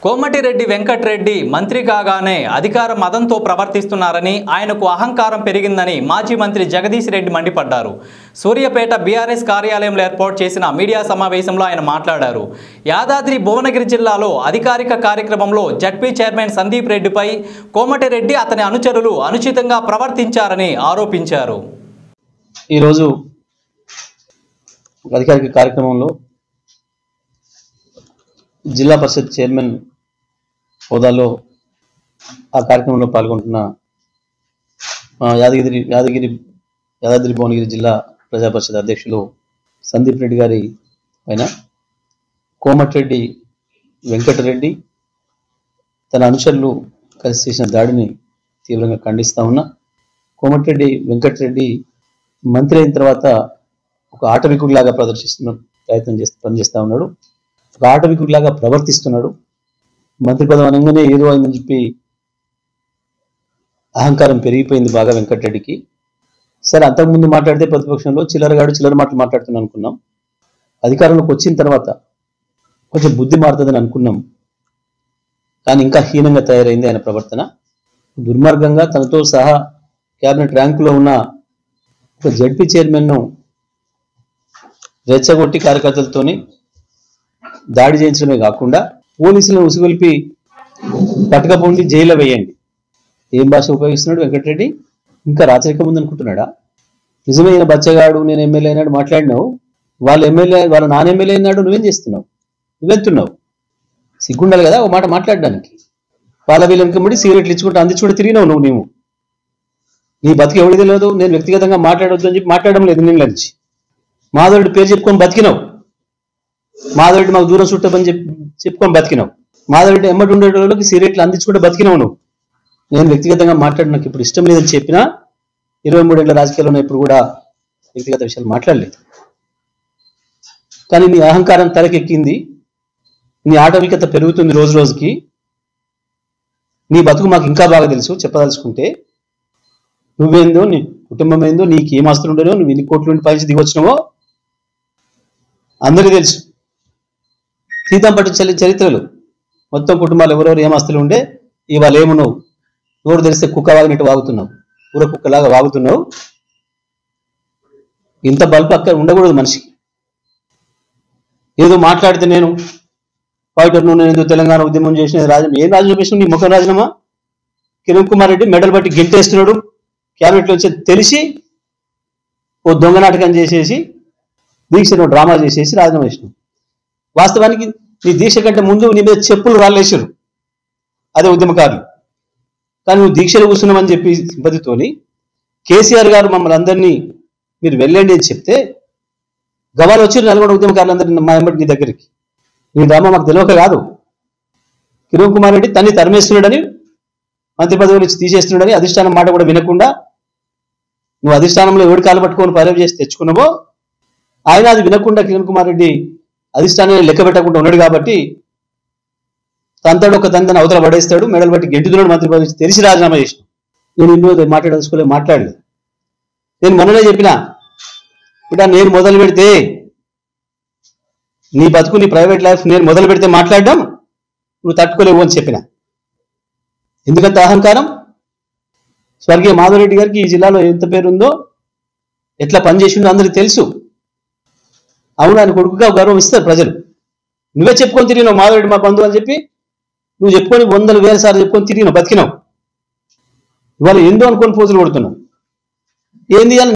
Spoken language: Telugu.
కోమటిరెడ్డి వెంకటరెడ్డి మంత్రి కాగానే అధికార మదంతో ప్రవర్తిస్తున్నారని, ఆయనకు అహంకారం పెరిగిందని మాజీ మంత్రి జగదీష్ రెడ్డి మండిపడ్డారు. సూర్యాపేట బీఆర్ఎస్ కార్యాలయంలో ఏర్పాటు చేసిన మీడియా సమావేశంలో ఆయన మాట్లాడారు. యాదాద్రి భువనగిరి జిల్లాలో అధికారిక కార్యక్రమంలో జడ్పీ చైర్మన్ సందీప్ రెడ్డిపై కోమటిరెడ్డి అతని అనుచరులు అనుచితంగా ప్రవర్తించారని ఆరోపించారు. ఈరోజు అధికారిక కార్యక్రమంలో జిల్లా పరిషత్ చైర్మన్ హోదాలో ఆ కార్యక్రమంలో పాల్గొంటున్న యాదాద్రి భువనగిరి జిల్లా ప్రజా పరిషత్ అధ్యక్షులు సందీప్ రెడ్డి గారి పైన కోమటిరెడ్డి వెంకటరెడ్డి తన అనుచరులు కలిసి చేసిన దాడిని తీవ్రంగా ఖండిస్తా ఉన్నా. కోమటిరెడ్డి వెంకటరెడ్డి మంత్రి అయిన తర్వాత ఒక ఆటవికుడిలాగా పనిచేస్తూ ఉన్నాడు. ఒక ఆటవికుడిలాగా ప్రవర్తిస్తున్నాడు. మంత్రి పదవి అనగానే ఏదో అయిందని చెప్పి అహంకారం పెరిగిపోయింది బాగా వెంకటరెడ్డికి. సరే, అంతకుముందు మాట్లాడితే ప్రతిపక్షంలో చిల్లర మాటలు మాట్లాడుతున్నాం అనుకున్నాం. అధికారంలోకి వచ్చిన తర్వాత కొంచెం బుద్ధి మారుతుందని అనుకున్నాం. కానీ ఇంకా హీనంగా తయారైంది ఆయన ప్రవర్తన. దుర్మార్గంగా తనతో సహా క్యాబినెట్ ర్యాంకులో ఉన్న ఒక జడ్పీ చైర్మన్ను రెచ్చగొట్టి కార్యకర్తలతోని దాడి చేయించడమే కాకుండా పోలీసులను ఉసుగొల్పి పట్టుకపోండి జైల్లో వేయండి. ఏం భాష ఉపయోగిస్తున్నాడు వెంకటరెడ్డి? ఇంకా రాచరికం ఉందనుకుంటున్నాడా? నిజమైన బచ్చగాడు, నేను ఎమ్మెల్యే అయినాడు మాట్లాడినావు. వాళ్ళ నాన్న ఎమ్మెల్యే అయినాడు, నువ్వేం చేస్తున్నావు? నువ్వెంతున్నావు? సిగ్గుండాలి కదా ఒక మాట మాట్లాడడానికి. వాళ్ళ వీళ్ళకి సిగరెట్లు ఇచ్చుకుంటూ అందించుకుంటూ తిరిగినావు నువ్వు. నీ బతికి ఎవడి తెలియదు. నేను వ్యక్తిగతంగా మాట్లాడొద్దు అని చెప్పి మాట్లాడడం లేదు. నేను నుంచి మాధవుడి పేరు చెప్పుకొని బతికినావు. మాధవుడి మాకు దూరం చుట్టమని చెప్పుకొని బతికినావు. మాధవుడి ఎమ్మటి ఉండేటోళ్ళకి సిగరెట్లు అందించుకుంటే బతికినావు నువ్వు. నేను వ్యక్తిగతంగా మాట్లాడి నాకు ఇప్పుడు ఇష్టం లేదని చెప్పినా 23 ఏళ్ల రాజకీయాల్లో ఇప్పుడు కూడా వ్యక్తిగత విషయాలు మాట్లాడలేదు. కానీ నీ అహంకారం తలకెక్కింది. నీ ఆటవికత పెరుగుతుంది రోజు రోజుకి. నీ బతుకు మాకు ఇంకా బాగా తెలుసు. చెప్పదలుచుకుంటే నువ్వేందో, నీ కుటుంబం ఏందో, నీకు ఏం ఆస్తులు ఉండేనో, నువ్వు ఎన్ని కోట్ల నుండి పైకి దిగొచ్చినావో అందరికీ తెలుసు. సీతంపట్టు చరిత్రలు మొత్తం కుటుంబాలు ఎవరెవరు ఏం ఆస్తులు ఉండే ఇవాళ ఏమున్నావు? నోరు తెరిస్తే కుక్క వాగినట్టు వాగుతున్నావు. ఊర కుక్కలాగా వాగుతున్నావు. ఇంత బల్బు అక్కడ ఉండకూడదు మనిషికి. ఏదో మాట్లాడితే నేను ఫైటర్, నేను ఏదో తెలంగాణ ఉద్యమం చేసిన ఏం రాజీనామా చేసిన నీ ముఖం రాజీనామా? కిరణ్ కుమార్ రెడ్డి మెడల్ బట్టి గెంటేస్తున్నాడు. క్యాబినెట్లో వచ్చి తెలిసి ఓ దొంగ నాటకం చేసేసి దీక్షను డ్రామా చేసేసి రాజీనామా చేసినావు. వాస్తవానికి నీ దీక్ష కంటే ముందు నీ మీద చెప్పులు రాళ్ళేసారు అదే ఉద్యమకారులు. కానీ నువ్వు దీక్షలు కూర్చున్నామని చెప్పి సింపతితోని కేసీఆర్ గారు మమ్మల్ని అందరినీ మీరు వెళ్ళండి అని చెప్తే గవాలు వచ్చి నల్గొండ ఉద్యమకారులందరినీ మా ఎంబడి నీ దగ్గరికి. నీ డ్రామా మాకు తెలియక కాదు. కిరణ్ కుమార్ రెడ్డి తన్ని తరిమేస్తున్నాడని, మంత్రి పదవి నుంచి తీసేస్తున్నాడని అధిష్టానం మాట కూడా వినకుండా నువ్వు అధిష్టానంలో ఎవరి కాలు పట్టుకొని పర్యవేక్షణ చేసి తెచ్చుకున్నావో ఆయన అది వినకుండా కిరణ్ కుమార్ రెడ్డి అధిష్టానాన్ని లెక్క పెట్టకుండా ఉన్నాడు కాబట్టి తన అవతల పడేస్తాడు. మెడల్ బట్టి గెంటుతున్నాడు. మంత్రి పదవి తెలిసి రాజీనామా చేసిన. నేను ఇన్నో మాట్లాడలేదు. నేను మొన్ననే చెప్పిన బిడ్డ, నేను మొదలు పెడితే నీ బతుకు, నీ ప్రైవేట్ లైఫ్ నేను మొదలు పెడితే మాట్లాడడం నువ్వు తట్టుకోలేవు అని చెప్పిన. ఎందుకంత అహంకారం? స్వర్గీయ మాధవరెడ్డి గారికి ఈ జిల్లాలో ఎంత పేరుందో, ఎట్లా పనిచేసిందో అందరికీ తెలుసు. అవును, ఆయన కొడుకుగా గౌరవం ఇస్తారు ప్రజలు. నువ్వే చెప్పుకొని తిరిగినావు మాధవరెడ్డి మా బంధువు అని చెప్పి. నువ్వు చెప్పుకొని 100,000 సార్లు చెప్పుకొని తిరిగినావు, బతికినావు. ఇవాళ ఏందో అనుకొని పోజులు కొడుతున్నావు. ఏంది